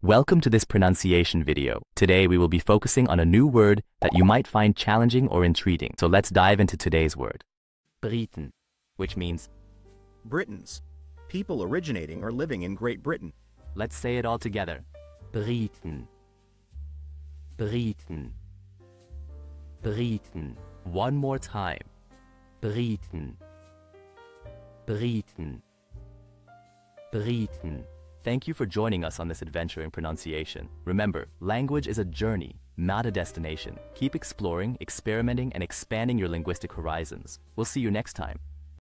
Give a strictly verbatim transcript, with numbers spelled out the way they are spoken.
Welcome to this pronunciation video. Today we will be focusing on a new word that you might find challenging or intriguing. So let's dive into today's word. Briten, which means Britons, people originating or living in Great Britain. Let's say it all together. Briten. Briten. Briten. One more time. Briten. Briten. Briten. Thank you for joining us on this adventure in pronunciation. Remember, language is a journey, not a destination. Keep exploring, experimenting, and expanding your linguistic horizons. We'll see you next time.